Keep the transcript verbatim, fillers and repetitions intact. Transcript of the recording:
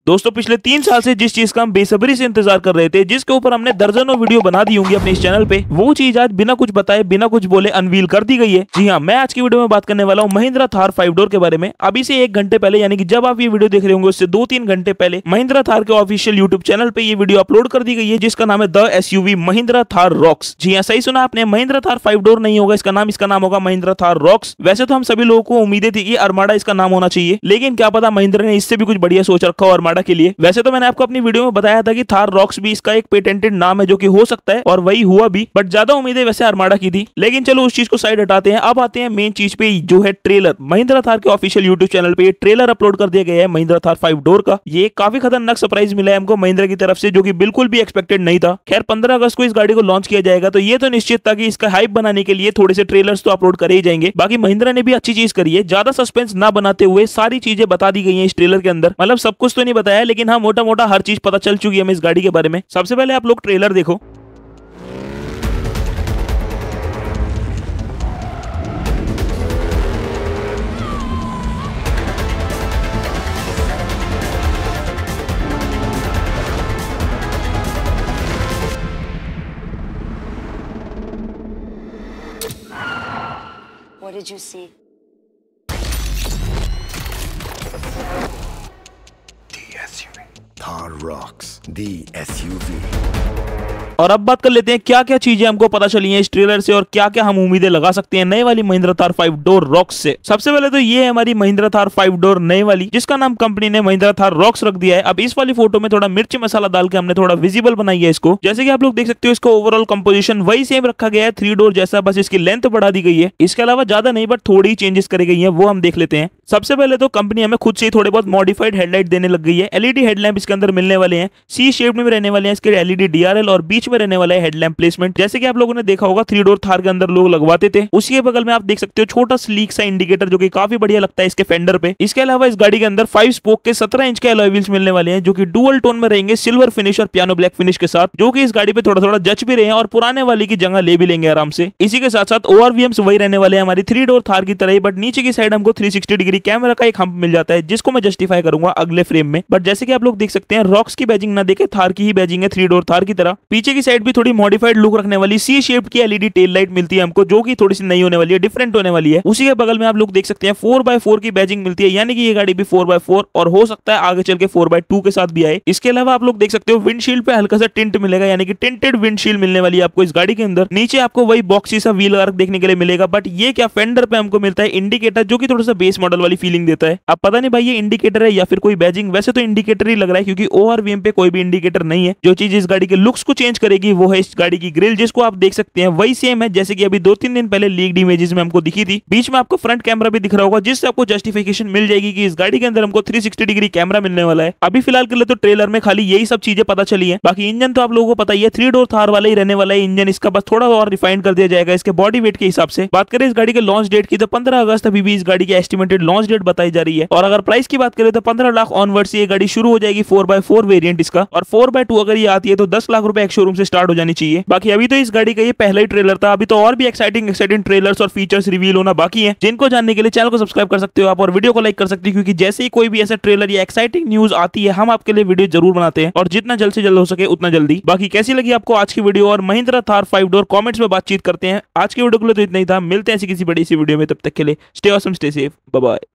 दोस्तों पिछले तीन साल से जिस चीज का हम बेसब्री से इंतजार कर रहे थे, जिसके ऊपर हमने दर्जनों वीडियो बना दी होंगी अपने इस चैनल पे, वो चीज आज बिना कुछ बताए बिना कुछ बोले अनवील कर दी गई है। जी हाँ, मैं आज की वीडियो में बात करने वाला हूँ महिंद्रा थार फाइव डोर के बारे में। अभी से एक घंटे पहले, यानी कि जब आप ये वीडियो देख रहे होंगे उससे दो तीन घंटे पहले महिंद्रा थार के ऑफिशियल यूट्यूब चैनल पे ये वीडियो अपलोड कर दी गई है, जिसका नाम है the SUV Mahindra Thar Roxx. जी हाँ, सही सुना आपने, महिंद्रा थार फाइव डोर नहीं होगा इसका नाम, इसका नाम होगा महिंद्रा थार रॉक्स। वैसे तो हम सभी लोगों को उम्मीदें थी कि अरमाडा इसका नाम होना चाहिए, लेकिन क्या पता महिंद्रा ने इससे भी कुछ बढ़िया सोच रखा हो अरमाडा के लिए। वैसे तो मैंने आपको अपनी वीडियो में बताया था कि थार रॉक्स भी इसका एक पेटेंटेड नाम है, जो कि हो सकता है, और वही हुआ भी, बट ज्यादा उम्मीदें वैसे अरमाडा की थी। लेकिन चलो उस चीज को साइड हटाते हैं, अब आते हैं मेन चीज पे, जो है ट्रेलर। महिंद्रा थार के ऑफिशियल यूट्यूब चैनल पे ये ट्रेलर अपलोड कर दिया गया है महिंद्रा थार फाइव डोर का। ये काफी खतरनाक सरप्राइज मिला है हमको महिंद्रा की तरफ से, जो कि बिल्कुल भी एक्सपेक्टेड नहीं था। खैर पंद्रह अगस्त को इस गाड़ी को लॉन्च किया जाएगा, तो ये तो निश्चित था कि इसका हाइप बनाने के लिए थोड़े से ट्रेलर्स तो अपलोड करे ही जाएंगे। बाकी महिंद्रा ने भी अच्छी चीज करी है, ज्यादा सस्पेंस ना बनाते हुए सारी चीजें बता दी गई है इस ट्रेलर के अंदर। मतलब सब कुछ तो नहीं बताया, लेकिन हाँ मोटा मोटा हर चीज पता चल चुकी है हमें इस गाड़ी के बारे में। सबसे पहले आप लोग ट्रेलर देखो। What did you see? The S U V. Thar Rocks. The S U V. और अब बात कर लेते हैं क्या क्या चीजें हमको पता चली हैं इस ट्रेलर से और क्या क्या हम उम्मीदें लगा सकते हैं नए वाली Mahindra Thar five door Roxx से। सबसे पहले तो ये है हमारी महिंद्रा थार फाइव डोर नए वाली, जिसका नाम कंपनी ने महिंद्रा थार रॉक्स रख दिया है। अब इस वाली फोटो में थोड़ा मिर्ची मसाला डाल के हमने थोड़ा विजिबल बनाई है इसको। जैसे कि आप लोग देख सकते हो, इसका ओवरऑल कंपोजिशन वही सेम रखा गया है, थ्री डोर जैसा, बस इसकी लेंथ बढ़ा दी गई है। इसके अलावा ज्यादा नहीं, बट थोड़ी चेंजेस करी गई है, वो हम देख लेते हैं। सबसे पहले तो कंपनी हमें खुद से ही थोड़े बहुत मॉडिफाइड हेडलाइट देने लग गई है। एलईडी हेडलैम्प इसके अंदर मिलने वाले हैं, सी शेप में रहने वाले हैं इसके एलईडी डीआरएल, और बीच में रहने वाला है हेडलैम्प प्लेसमेंट। जैसे कि आप लोगों ने देखा होगा थ्री डोर थार के अंदर लोग लगवाते थे। उसी के बगल में आप देख सकते हो छोटा स्लीक सा इंडिकेटर, जो कि काफी बढ़िया लगता है इसके फेंडर पे। इसके अलावा इस गाड़ी के अंदर फाइव स्पोक के सत्रह इंच के अलॉय व्हील्स मिलने वाले हैं, जो कि डुअल टोन में रहेंगे, सिल्वर फिनिश और पियानो ब्लैक फिनिश के साथ, जो कि इस गाड़ी पे थोड़ा थोड़ा जच भी रहे हैं और पुराने वाली की जगह ले भी लेंगे आराम से। इसी के साथ साथ ओआरवीएम्स वही रहने वाले हैं हमारी थ्री डोर थार की तरह ही, बट नीचे की साइड हमको थ्री सिक्सटी डिग्री कैमरा का एक हम्प मिल जाता है, जिसको मैं जस्टिफाई करूंगा अगले फ्रेम में। बट जैसे कि आप लोग देख सकते हैं, रॉक्स की बैजिंग ना देखे, थार की ही बैजिंग है थ्री डोर थार की तरह। पीछे की साइड भी थोड़ी मॉडिफाइड लुक रखने वाली सी शेप्ड की एलईडी टेल लाइट मिलती है हमको, जो कि थोड़ी सी नई होने वाली है, डिफरेंट होने वाली है। उसी के बगल में आप लोग देख सकते हैं फोर बाय फोर की बैजिंग मिलती है, यानी कि ये गाड़ी भी फोर बाय फोर और हो सकता है आगे चल के फोर बाय टू के साथ भी आए। इसके अलावा आप लोग देख सकते हो विंडशील्ड पे हल्का सा टिंट मिलेगा, यानी कि टिंटेड विंडशील्ड मिलने वाली है आपको इस गाड़ी के अंदर। नीचे आपको वही बॉक्सी सा व्हील आर्क देखने के लिए मिलेगा, बट ये क्या फेंडर पे हमको मिलता है इंडिकेटर, जो कि थोड़ा सा बेस मॉडल वाली फीलिंग देता है। अब पता नहीं भाई ये इंडिकेटर है या फिर कोई बैजिंग, वैसे तो इंडिकेटर ही लग रहा है, क्योंकि ओआरवीएम पे कोई भी इंडिकेटर नहीं है। जो चीज इस गाड़ी के लुक्स को चेंज करेगी वो है इस गाड़ी की ग्रिल, जिसको आप देख सकते हैं वही सेम है जैसे कि अभी दो तीन दिन पहले लीक्ड इमेजेस में हमको दिखी थी। बीच में आपको फ्रंट कैमरा भी दिख रहा होगा, जिससे आपको जस्टिफिकेशन मिल जाएगी कि इस गाड़ी के अंदर हमको थ्री सिक्सटी डिग्री कैमरा मिलने वाला है। अभी फिलहाल के लिए तो ट्रेलर में खाली यही सब चीजें पता चली है। बाकी इंजन तो आप लोगों को पता ही है, थ्री डोर थार वाला ही रहने वाला है इंजन इसका, बस थोड़ा और रिफाइन कर दिया जाएगा इसके बॉडी वेट के हिसाब से। बात करें इस गाड़ी के लॉन्च डेट की, तो पंद्रह अगस्त अभी भी इस गाड़ी की एस्टिमेटेड लॉन्च डेट बताई जा रही है। और अगर प्राइस की बात करें तो पंद्रह लाख ऑनवर्ड से ये गाड़ी शुरू हो जाएगी फोर बाय फोर वेरिएंट इसका, और फोर बाय टू अगर ये आती है तो दस लाख रुपए एक शोरूम से स्टार्ट हो जानी चाहिए। बाकी अभी तो इस गाड़ी का ये पहला ही ट्रेलर था, अभी तो और भी एक्साइटिंग एक्साइटिंग ट्रेलर्स और फीचर्स रिवील होना बाकी है, जिनको जानने के लिए चैनल को सब्सक्राइब कर सकते हो आप, और वीडियो को लाइक कर सकते हो, क्योंकि जैसे ही कोई भी ऐसा ट्रेलर या एक्साइटिंग न्यूज आती है हम आपके लिए वीडियो जरूर बनाते हैं, और जितना जल्द से जल्द हो सके उतना जल्दी। बाकी कैसी लगी आपको आज की वीडियो और Mahindra Thar five door, comments में बातचीत करते हैं। आज की वीडियो के लिए तो इतना ही था, मिलते हैं ऐसी किसी बड़ी सी वीडियो में, तब तक के लिए stay awesome, stay safe, bye bye.